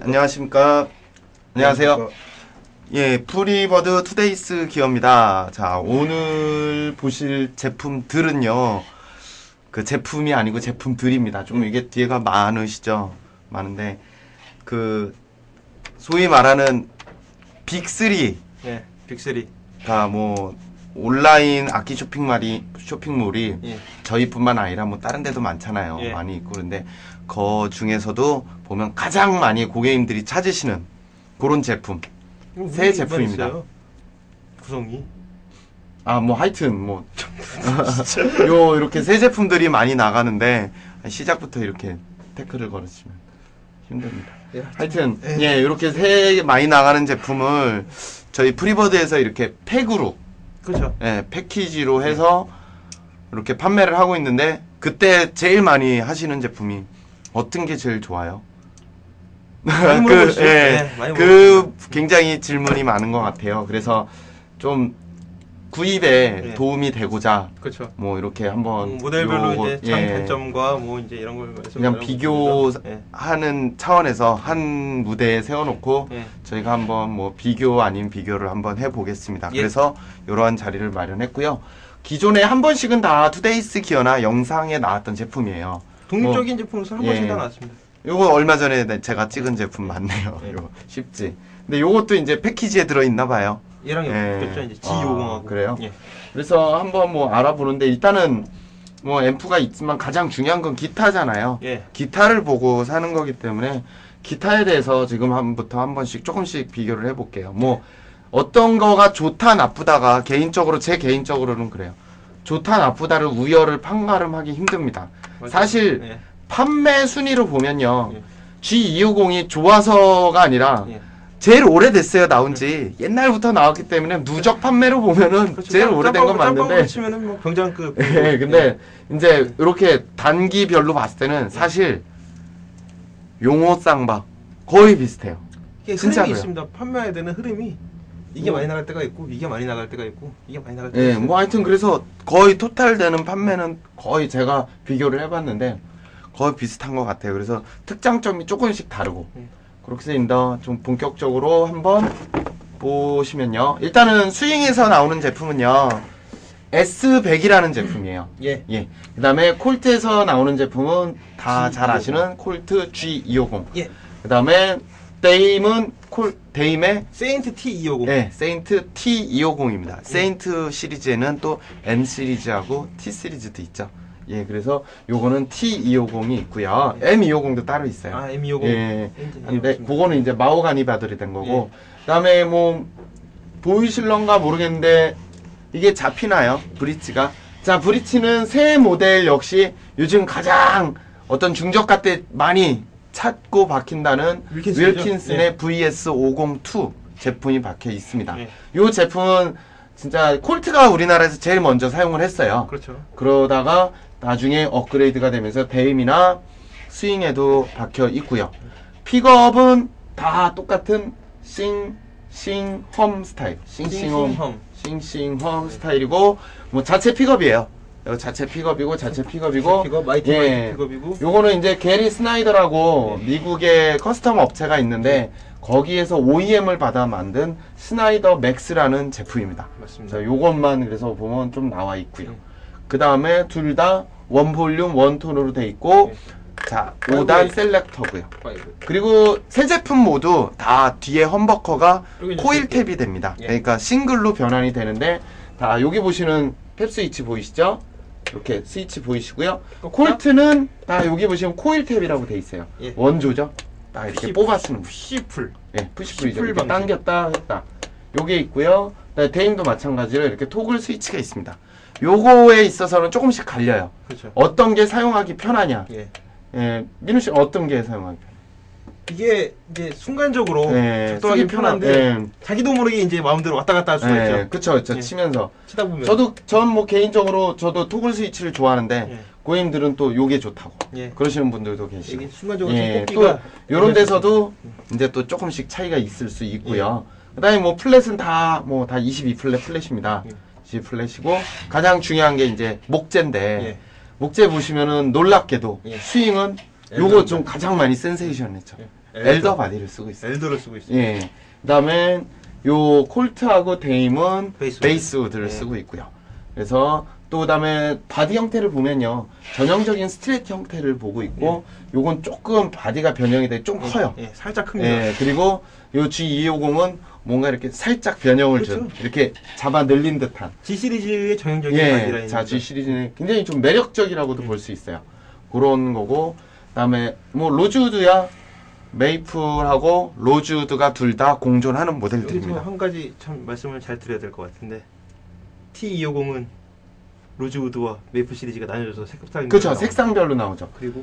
안녕하십니까. 안녕하세요. 예, 프리버드 투데이스 기어입니다. 자, 오늘 보실 제품들은요, 그 제품이 아니고 제품들입니다. 좀 이게 뒤에가 많으시죠? 많은데, 그, 소위 말하는 빅3. 예, 빅3. 가 뭐, 온라인 악기 쇼핑몰이 예. 저희뿐만 아니라 뭐 다른 데도 많잖아요. 예. 많이 있고 그런데 그 중에서도 보면 가장 많이 고객님들이 찾으시는 그런 제품, 새 제품입니다. 구성이. 아, 뭐 하여튼 뭐 요 이렇게 새 제품들이 많이 나가는데 시작부터 이렇게 태클을 걸으시면 힘듭니다. 예, 하여튼 예, 이렇게 새 많이 나가는 제품을 저희 프리버드에서 이렇게 팩으로, 그렇죠. 예, 패키지로 해서 이렇게 판매를 하고 있는데, 그때 제일 많이 하시는 제품이 어떤 게 제일 좋아요? 많이 물어보시죠. 네, 많이 물어보시죠. 굉장히 질문이 많은 것 같아요. 그래서 좀 구입에 네. 도움이 되고자 그렇죠. 뭐 이렇게 한번 모델별로 요거, 이제 장단점과 뭐 이제 이런 걸 그냥 비교하는 차원에서 한 무대에 세워놓고 예. 저희가 한번 뭐 비교 아닌 비교를 한번 해보겠습니다. 예. 그래서 이러한 자리를 마련했고요. 기존에 한 번씩은 다 투데이스 기어나 영상에 나왔던 제품이에요. 독립적인 제품으로서 한 번씩 예. 다 나왔습니다. 요거 얼마 전에 제가 찍은 제품 맞네요. 예. 요거 쉽지. 근데 요것도 이제 패키지에 들어있나 봐요. 얘랑 예. 겹쳐 이제 G50하고. 아, 그래요? 예. 그래서 한번 뭐 알아보는데, 일단은 뭐 앰프가 있지만 가장 중요한 건 기타잖아요. 예. 기타를 보고 사는 거기 때문에 기타에 대해서 지금 한 번씩 조금씩 비교를 해볼게요. 뭐 어떤 거가 좋다 나쁘다가 제 개인적으로는 그래요. 좋다 나쁘다를 우열을 판가름하기 힘듭니다. 맞아요. 사실 예. 판매 순위로 보면요, 예. G250이 좋아서가 아니라 예. 제일 오래됐어요. 나온지 옛날부터 나왔기 때문에 누적 판매로 보면은 그렇죠. 제일 오래된 건 맞는데, 치면은 뭐 병장급. 예, 근데 이제 이렇게 단기별로 봤을 때는 사실 용호 쌍박 거의 비슷해요. 이게 진짜로요. 흐름이 있습니다. 판매해야 되는 흐름이 이게 많이 나갈 때가 있고 이게 많이 나갈 때가 있고 이게 많이 나갈 때가 예, 있어요. 뭐 하여튼 그래서 거의 토탈 되는 판매는 거의 제가 비교를 해봤는데 거의 비슷한 것 같아요. 그래서 특장점이 조금씩 다르고 그렇게 됩니다. 좀 본격적으로 한번 보시면요. 일단은 스윙에서 나오는 제품은요, S100이라는 제품이에요. 예. 예. 그 다음에 콜트에서 나오는 제품은 다 잘 G250. 아시는 콜트 G250. 예. 그 다음에 데임의 세인트 T250. 예, 세인트 T250입니다. 세인트 시리즈에는 또 M 시리즈하고 T 시리즈도 있죠. 예, 그래서 요거는 T250이 있고요. M250도 따로 있어요. 아, M250. 예. 근데 그거는 이제 마호가니 바들이 된 거고. 그다음에 뭐 보이실런가 모르겠는데 이게 잡히나요? 브릿지가. 자, 브릿지는 새 모델 역시 요즘 가장 어떤 중저가 때 많이 찾고 박힌다는 윌킨슨의 VS502 제품이 박혀 있습니다. 이 제품은 진짜 콜트가 우리나라에서 제일 먼저 사용을 했어요. 그렇죠. 그러다가 나중에 업그레이드가 되면서 데임이나 스윙에도 박혀 있고요. 픽업은 다 똑같은 싱싱-험 스타일. 싱싱-험 스타일이고, 뭐 자체 픽업이에요. 자체 픽업이고, 픽업, 마이티 픽업이고. 요거는 이제 게리 스나이더라고 미국의 커스텀 업체가 있는데 거기에서 OEM을 받아 만든 스나이더 맥스라는 제품입니다. 맞습니다. 자, 요것만 그래서 보면 좀 나와 있고요. 그 다음에 둘 다 원볼륨 원톤으로 돼 있고, 자, 5단 셀렉터고요. 그리고 새 제품 모두 다 뒤에 험버커가 코일 탭이 됩니다. 그러니까 싱글로 변환이 되는데, 다 여기 보시는 탭 스위치 보이시죠? 이렇게 스위치 보이시고요. 콜트는 다 여기 보시면 코일 탭이라고 돼 있어요. 원조죠. 딱 이렇게 뽑아 쓰는 푸시풀. 예, 푸시풀이죠. 이렇게 당겼다 했다. 요게 있고요. 데임도 마찬가지로 이렇게 토글 스위치가 있습니다. 요거에 있어서는 조금씩 갈려요. 그렇죠. 어떤 게 사용하기 편하냐. 예. 예, 민우 씨 어떤 게 사용하기 편해요? 이게 이제 순간적으로 예, 작동하기 쓰기 편한데 예. 자기도 모르게 이제 마음대로 왔다 갔다 할 수가 예, 있죠. 그쵸. 예. 치면서. 치다 보면. 전 뭐 개인적으로 저도 토글 스위치를 좋아하는데, 고객님들은 또 요게 좋다고. 그러시는 분들도 계시고. 이게 순간적으로 예, 또 뽑기가 요런 데서도 이제 또 조금씩 차이가 있을 수 있고요. 그 다음에 뭐 플랫은 다 22플랫 플랫입니다. 22플랫이고, 가장 중요한 게 이제 목재인데, 목재 보시면은 놀랍게도 스윙은 요거 좀 가장 많이 센세이션했죠. 엘더 바디를 쓰고 있어요. 엘더를 쓰고 있어요. 예. 그다음에 요 콜트하고 데임은 베이스우드를 예. 쓰고 있고요. 그래서 또 그다음에 바디 형태를 보면요. 전형적인 스트레이트 형태를 보고 있고 요건 조금 바디가 변형이 돼 좀 커요. 예, 살짝 큽니다. 예. 그리고 요 G250은 뭔가 이렇게 살짝 변형을 그렇죠. 준 이렇게 잡아 늘린 듯한 G 시리즈의 전형적인 예. 바디라인입니다. 자, G 시리즈는 굉장히 좀 매력적이라고도 볼 수 있어요. 그런 거고 그다음에 뭐 로즈우드야 메이플하고 로즈우드가 둘 다 공존하는 여기서 모델들입니다. 한 가지 참 말씀을 잘 드려야 될 것 같은데 T250은 로즈우드와 메이플 시리즈가 나뉘어져서 색상이 그렇죠. 나옵니다. 색상별로 나오죠. 그리고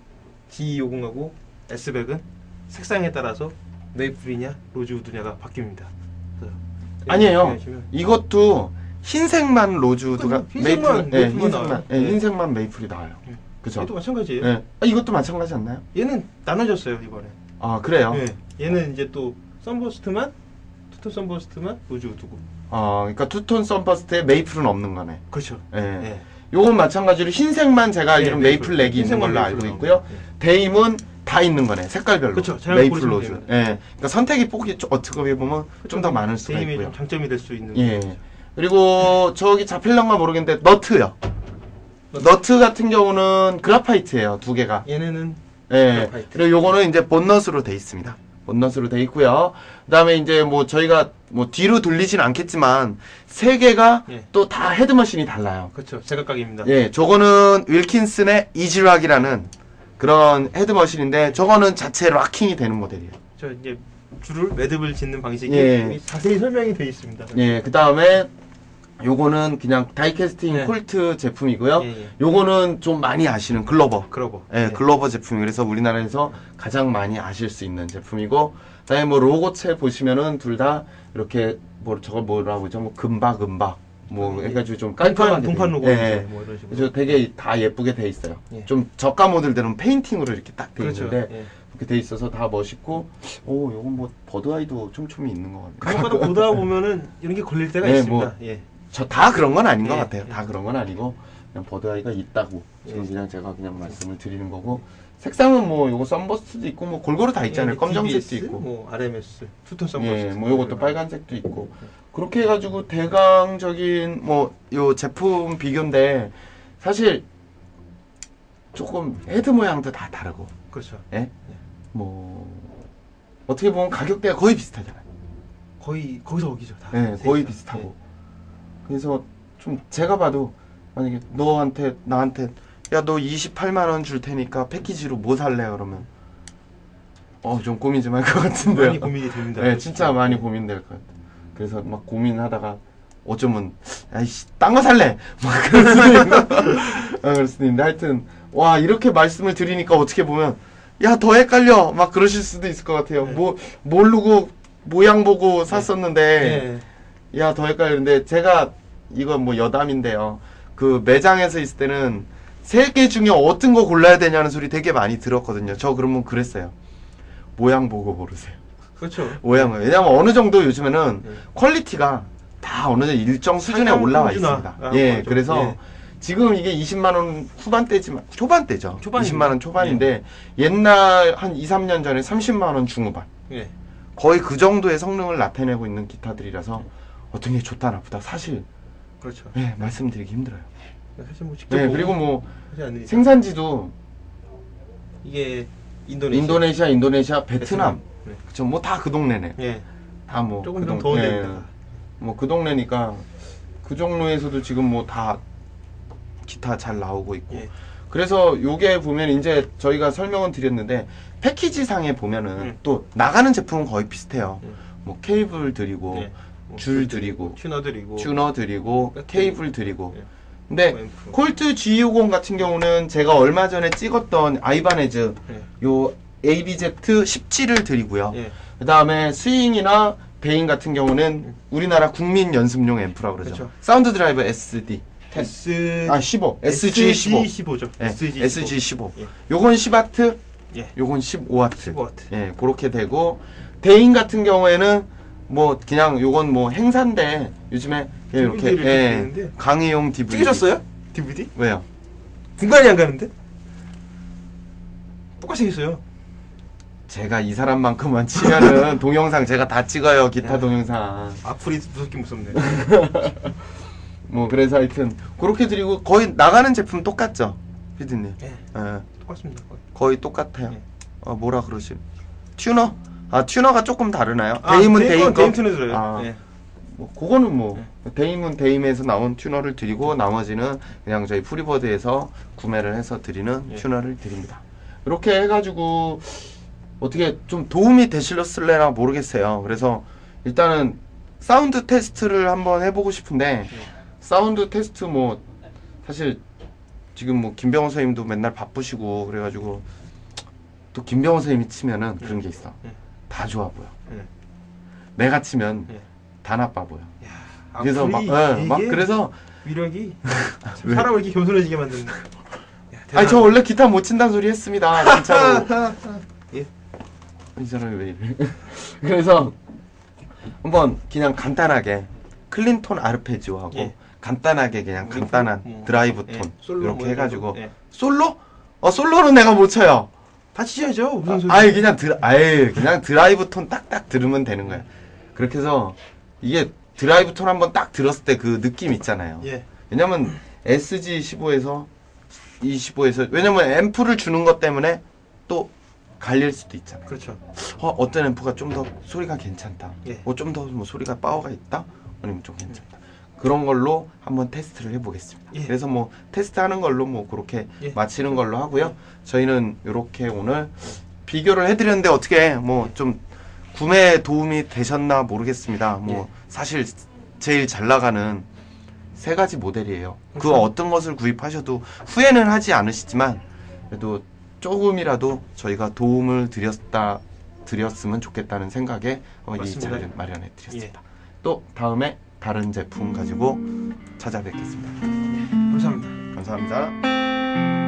G250하고 S백은 색상에 따라서 메이플이냐 로즈우드냐가 바뀝니다. 그래서 아니에요. 비교하시면 이것도 흰색만 로즈우드가 그죠. 흰색만 메이플, 메이플만 흰색만, 나와요. 예, 네. 흰색만 메이플이 나와요. 그죠? 얘도 마찬가지예요. 예. 아, 이것도 마찬가지 않나요? 얘는 나눠졌어요 이번에. 아, 그래요? 예. 얘는 이제 또 썬버스트만 투톤 썬버스트만 로즈우드고. 그러니까 투톤 썬버스트에 메이플은 없는 거네. 그렇죠. 예. 예. 요건 마찬가지로 흰색만 제가 알기로는 예, 메이플 렉이 있는 흰색만 걸로 메이플 알고 나오고. 있고요. 예. 데임은 다 있는 거네. 색깔별로. 그쵸, 잘 메이플 고르시면 로즈. 됩니다. 예. 그러니까 선택의 폭이 어떻게 보면 좀 더 많을 수가 데임이 있고요. 좀 장점이 될 수 있는. 예. 그리고 저기 잡힐런가 모르겠는데 너트요. 너트 같은 경우는 그라파이트예요. 두 개가. 얘네는 예. 그라파이트. 그리고 요거는 이제 본넛으로 돼 있습니다. 본넛으로 돼 있고요. 그다음에 이제 뭐 저희가 뭐 뒤로 돌리진 않겠지만 세 개가 예. 또 다 헤드머신이 달라요. 그렇죠. 제각각입니다. 예, 저거는 윌킨슨의 이지락이라는 그런 헤드머신인데 저거는 자체 락킹이 되는 모델이에요. 저 이제 줄을 매듭을 짓는 방식이 예. 자세히 설명이 되어 있습니다. 예, 그다음에 요거는 그냥 다이캐스팅 네. 콜트 제품이고요. 예, 예. 요거는 좀 많이 아시는 글로버. 글로버. 예, 글로버 제품. 그래서 우리나라에서 가장 많이 아실 수 있는 제품이고, 그다음에 뭐 로고체 보시면은 둘 다 이렇게 뭐 저거 뭐라고 그러죠? 뭐 금박 뭐 해가지고 좀 깔끔하게 동판 돼 로고 있- 예. 뭐 이런 식으로. 그래서 되게 다 예쁘게 돼 있어요. 예. 좀 저가 모델들은 페인팅으로 이렇게 딱 돼 그렇죠. 있는데 예. 이렇게 돼 있어서 다 멋있고, 오, 요건 뭐 버드아이도 촘촘히 있는 것 같아요. 간혹가다 보다 보면은 이런 게 걸릴 때가 예, 있습니다. 뭐 예. 저 다 그런 건 아닌 것 예, 같아요. 예. 다 그런 건 아니고 그냥 버드아이가 있다고 지금 예. 그냥 제가 그냥 말씀을 드리는 거고, 색상은 뭐 요거 썬버스트도 있고 뭐 골고루 다 있잖아요. 검정색도 DBS, 있고, 뭐 RMS, 투톤 썬버스트. 예, 뭐 요것도 빨간색도 있고, 그렇게 해가지고 대강적인 뭐 요 제품 비교인데 사실 조금 헤드 모양도 다 다르고, 그렇죠. 예, 뭐 어떻게 보면 가격대가 거의 비슷하잖아요. 거의 거기서 거기죠. 다. 네, 세 거의 개가. 비슷하고. 그래서 좀 제가 봐도 만약에 나한테 야, 너 28만 원 줄 테니까 패키지로 뭐 살래? 그러면 좀 고민 좀 할 것 예. 같은데요. 많이 고민이 됩니다. 네, 진짜 많이 고민될 것 같아요. 그래서 막 고민하다가 어쩌면 아이씨 딴 거 살래 막 그럴 수도 있고 그럴 수도 있는데, 하여튼 와, 이렇게 말씀을 드리니까 어떻게 보면 야, 더 헷갈려 막 그러실 수도 있을 것 같아요. 네. 뭐 모르고 모양 보고 샀었는데 예. 야, 더 헷갈리는데, 제가 이건 뭐 여담인데요. 그 매장에서 있을 때는 세 개 중에 어떤 거 골라야 되냐는 소리 되게 많이 들었거든요. 저 그러면 그랬어요. 모양 보고 고르세요. 그렇죠. 모양을. 왜냐면 어느 정도 요즘에는 예. 퀄리티가 다 어느 정도 일정 수준에 상향 올라와 수준화. 있습니다. 아, 예, 맞죠. 그래서 예. 지금 이게 20만 원 후반대지만 초반대죠. 초반입니다. 20만 원 초반인데 옛날 한 2, 3년 전에 30만 원 중후반. 예. 거의 그 정도의 성능을 나타내고 있는 기타들이라서 어떤 게 좋다 나쁘다 사실 그렇죠. 말씀드리기 힘들어요. 사실 뭐 직접 네, 보고 그리고 뭐 하지 않으니까. 생산지도 이게 인도네시아, 베트남, 네. 그쵸, 뭐 다 그 동네네. 예. 다 뭐 조금 좀 더운 데다가. 뭐 그 동네니까 그 종로에서도 지금 뭐 다 기타 잘 나오고 있고. 예. 그래서 요게 보면 이제 저희가 설명은 드렸는데 패키지 상에 보면은 또 나가는 제품은 거의 비슷해요. 뭐 케이블 드리고 예. 뭐 줄 드리고 튜너 드리고 튜너 드리고 배터리. 케이블 드리고. 예. 근데 앰프. 콜트 G250 같은 경우는 제가 얼마 전에 찍었던 아이바네즈 예. 요 ABZ 17을 드리고요. 예. 그 다음에 스윙이나 베인 같은 경우는 우리나라 국민 연습용 앰프라고 그러죠. 그렇죠. 사운드 드라이버 SD 10. S 15. SG15. SG15죠. 예, SG15. 예. 요건 10와트, 예. 요건 15와트. 15W. 예, 그렇게 되고, 대인 같은 경우에는 뭐 그냥 요건 뭐 행사인데 요즘에 이렇게 DVD를 드리는데. 강의용 DVD. 찍으셨어요? DVD? 왜요? 분간이 안 가는데? 똑같이 생겼어요. 제가 이 사람만큼만 치면은 동영상 제가 다 찍어요. 기타 동영상. 악플이 무섭긴 무섭네. 뭐 그래서 하여튼 그렇게 드리고 거의 나가는 제품 똑같죠, 피디님? 네. 예. 똑같습니다. 거의 똑같아요. 네. 뭐라 그러실? 튜너? 튜너가 조금 다르나요? 아, 데임은 데임 거. 데임 튜너 들어요. 아, 네. 뭐 그거는 뭐 데임은 데임에서 나온 튜너를 드리고 나머지는 그냥 저희 프리버드에서 구매를 해서 드리는 튜너를 드립니다. 이렇게 해가지고 어떻게 좀 도움이 되실랬을래나 모르겠어요. 그래서 일단은 사운드 테스트를 한번 해보고 싶은데 사운드 테스트 뭐 사실 지금 뭐 김병호 선생님도 맨날 바쁘시고 그래가지고 또 김병호 선생님이 치면은 그런 게 있어. 다 좋아 보여. 내가 치면 다 나빠 보여. 야, 그래서 막 그래서 위력이 사람을 이렇게 겸손해지게 만드는. 아니 저 원래 기타 못 친다는 소리 했습니다. 진짜로. 예. 이 사람이 왜 이래? 그래서 한번 그냥 간단하게 클린톤 아르페지오하고 간단하게 그냥 간단한 드라이브 톤 이렇게 해가지고 솔로? 솔로는 내가 못 쳐요. 다 치셔야죠. 무슨 소리? 아예 그냥 그냥 드라이브 톤 딱딱 들으면 되는 거야. 그렇게 해서 이게 드라이브 톤 한번 딱 들었을 때 그 느낌 있잖아요. 왜냐면 SG15에서 E15에서 왜냐면 앰프를 주는 것 때문에 또 갈릴 수도 있잖아요. 그렇죠. 어떤 앰프가 좀 더 소리가 괜찮다. 좀 더 뭐 소리가 파워가 있다. 아니면 좀 괜찮다. 그런 걸로 한번 테스트를 해보겠습니다. 그래서 뭐 테스트하는 걸로 뭐 그렇게 마치는 걸로 하고요. 저희는 이렇게 오늘 비교를 해드렸는데 어떻게 뭐 좀 구매에 도움이 되셨나 모르겠습니다. 뭐 사실 제일 잘 나가는 3가지 모델이에요. 그 어떤 것을 구입하셔도 후회는 하지 않으시지만 그래도 조금이라도 저희가 도움을 드렸으면 좋겠다는 생각에 이 자리를 마련해 드렸습니다. 또 다음에 다른 제품 가지고 찾아뵙겠습니다. 감사합니다. 감사합니다.